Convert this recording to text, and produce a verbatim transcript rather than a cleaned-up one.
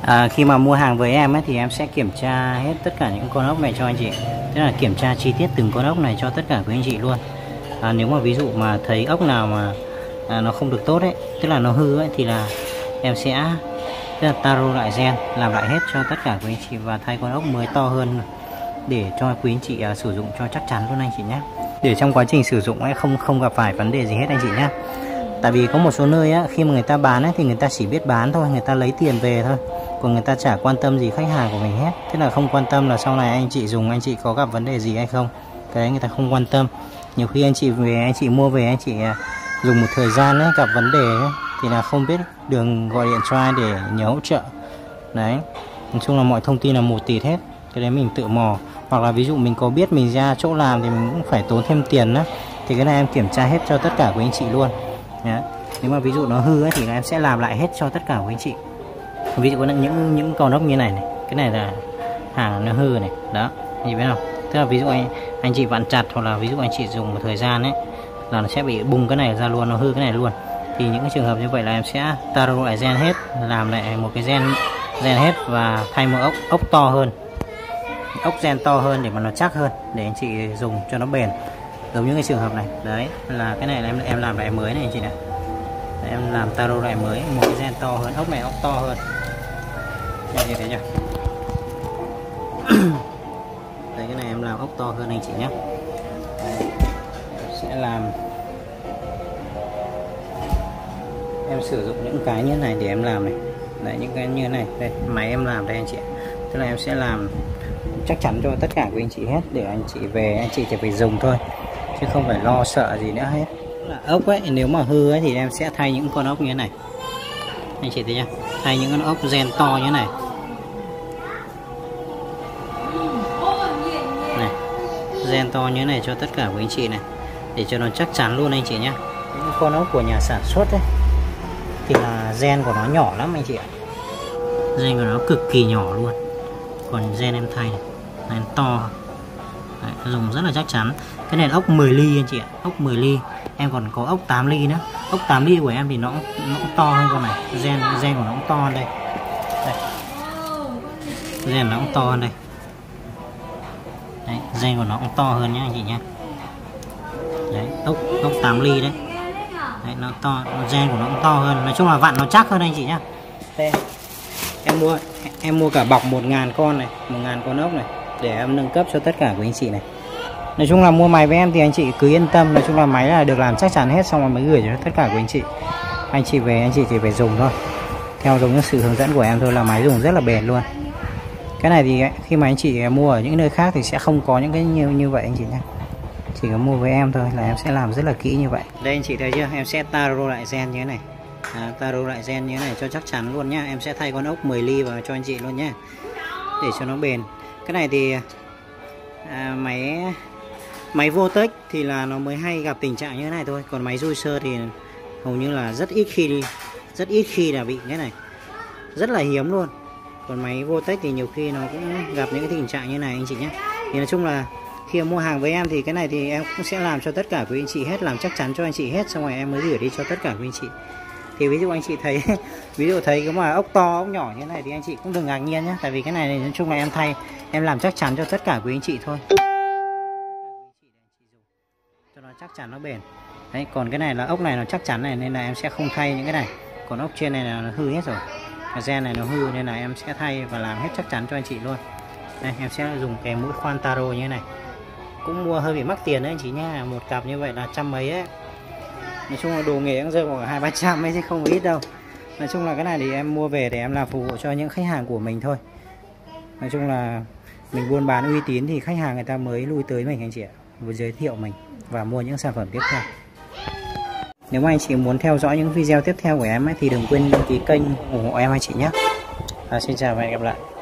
À, khi mà mua hàng với em ấy, thì em sẽ kiểm tra hết tất cả những con ốc này cho anh chị. Tức là kiểm tra chi tiết từng con ốc này cho tất cả quý anh chị luôn. À, nếu mà ví dụ mà thấy ốc nào mà à, nó không được tốt ấy, tức là nó hư ấy, thì là em sẽ tức là taro lại gen, làm lại hết cho tất cả quý anh chị và thay con ốc mới to hơn để cho quý anh chị à, sử dụng cho chắc chắn luôn anh chị nhé. Để trong quá trình sử dụng ấy không không gặp phải vấn đề gì hết anh chị nhé. Tại vì có một số nơi á, khi mà người ta bán ấy, thì người ta chỉ biết bán thôi, người ta lấy tiền về thôi, còn người ta chả quan tâm gì khách hàng của mình hết. Thế là không quan tâm là sau này anh chị dùng anh chị có gặp vấn đề gì hay không, cái đấy người ta không quan tâm. Nhiều khi anh chị về anh chị mua về anh chị dùng một thời gian ấy, gặp vấn đề ấy, thì là không biết đường gọi điện cho ai để nhờ hỗ trợ. Đấy, nói chung là mọi thông tin là một tịt hết, cái đấy mình tự mò. Hoặc là ví dụ mình có biết mình ra chỗ làm thì mình cũng phải tốn thêm tiền đó, thì cái này em kiểm tra hết cho tất cả của anh chị luôn. Đấy. Nếu mà ví dụ nó hư ấy, thì em sẽ làm lại hết cho tất cả của anh chị. Ví dụ có những những con ốc như này này, cái này là hàng nó hư này, đó, anh chị biết không? Tức là ví dụ anh anh chị vặn chặt hoặc là ví dụ anh chị dùng một thời gian ấy là nó sẽ bị bung cái này ra luôn, nó hư cái này luôn. Thì những cái trường hợp như vậy là em sẽ taro lại gen hết, làm lại một cái gen gen hết và thay một ốc ốc to hơn, ốc gen to hơn để mà nó chắc hơn để anh chị dùng cho nó bền. Giống như cái trường hợp này, đấy là cái này là em em làm lại mới này anh chị này. Đấy, em làm taro lại mới một cái gen to hơn, ốc này ốc to hơn. Anh chị thấy chưa? Đấy, cái này em làm ốc to hơn anh chị nhé. Đấy, em sẽ làm em sử dụng những cái như thế này để em làm này. Đấy, những cái như thế này đây, máy em làm đây anh chị. Tức là em sẽ làm chắc chắn cho tất cả của anh chị hết để anh chị về anh chị chỉ phải dùng thôi, chứ không phải lo sợ gì nữa hết. Là ốc ấy, nếu mà hư ấy thì em sẽ thay những con ốc như thế này anh chị thấy chưa, thay những con ốc gen to như thế này này, gen to như thế này cho tất cả của anh chị này, để cho nó chắc chắn luôn anh chị nhé. Những con ốc của nhà sản xuất ấy thì là gen của nó nhỏ lắm anh chị ạ, gen của nó cực kỳ nhỏ luôn, còn gen em thay này, này to. Đấy, dùng rất là chắc chắn. Cái này là ốc mười ly anh chị ạ, ốc mười ly. Em còn có ốc tám ly nữa. Ốc tám ly của em thì nó nó cũng to hơn con này. Gen gen của nó cũng to hơn đây. Đây. Gen nó cũng to hơn đây. Đấy, gen của nó cũng to hơn nhá anh chị nhá. Đấy, ốc ốc tám ly đấy. Đấy, nó to, gen của nó cũng to hơn. Nói chung là vặn nó chắc hơn anh chị nhá. Đây. Em mua em mua cả bọc một ngàn con này, một ngàn con ốc này để em nâng cấp cho tất cả của anh chị này. Nói chung là mua máy với em thì anh chị cứ yên tâm, nói chung là máy là được làm chắc chắn hết xong rồi mới gửi cho tất cả của anh chị. Anh chị về anh chị chỉ phải dùng thôi, theo giống như sự hướng dẫn của em thôi, là máy dùng rất là bền luôn. Cái này thì khi mà anh chị mua ở những nơi khác thì sẽ không có những cái như như vậy anh chị nhé. Chỉ có mua với em thôi là em sẽ làm rất là kỹ như vậy. Đây anh chị thấy chưa, em sẽ taro lại gen như thế này. À, taro lại gen như thế này cho chắc chắn luôn nhá. Em sẽ thay con ốc mười ly vào cho anh chị luôn nhá, để cho nó bền. Cái này thì à, máy máy Votech thì là nó mới hay gặp tình trạng như thế này thôi, còn máy Juicer thì hầu như là rất ít khi rất ít khi là bị cái này, rất là hiếm luôn. Còn máy Votech thì nhiều khi nó cũng gặp những cái tình trạng như này anh chị nhé. Thì nói chung là khi mua hàng với em thì cái này thì em cũng sẽ làm cho tất cả quý anh chị hết, làm chắc chắn cho anh chị hết, xong rồi em mới gửi đi cho tất cả quý anh chị. Thì ví dụ anh chị thấy ví dụ thấy cái mà ốc to ốc nhỏ như thế này thì anh chị cũng đừng ngạc nhiên nhé, tại vì cái này nói chung là em thay em làm chắc chắn cho tất cả quý anh chị thôi, cho nó chắc chắn nó bền. Đấy, còn cái này là ốc này nó chắc chắn này nên là em sẽ không thay những cái này. Còn ốc trên này là nó hư hết rồi, cái gen này nó hư nên là em sẽ thay và làm hết chắc chắn cho anh chị luôn. Đây, em sẽ dùng cái mũi khoan taro như thế này, cũng mua hơi bị mắc tiền đấy anh chị nha, một cặp như vậy là trăm mấy ấy. Nói chung là đồ nghề cũng rơi khoảng hai ba trăm ấy chứ không ít đâu. Nói chung là cái này thì em mua về để em làm phục vụ cho những khách hàng của mình thôi. Nói chung là mình buôn bán uy tín thì khách hàng người ta mới lui tới mình anh chị ạ, vừa giới thiệu mình và mua những sản phẩm tiếp theo. Nếu mà anh chị muốn theo dõi những video tiếp theo của em ấy, thì đừng quên đăng ký kênh ủng hộ em anh chị nhé. À, xin chào và hẹn gặp lại.